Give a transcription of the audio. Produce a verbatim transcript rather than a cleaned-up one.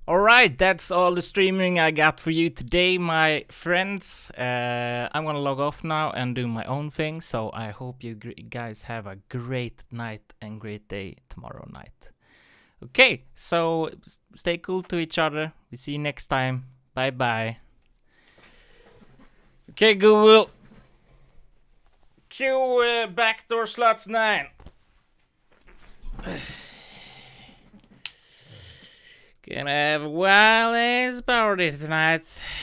Alright, that's all the streaming I got for you today, my friends. Uh, I'm gonna log off now and do my own thing, so I hope you guys have a great night and great day tomorrow night. Okay, so stay cool to each other. We see you next time. Bye bye. Okay, Google. Cue uh, backdoor slots nine. Gonna have a wild ass party tonight.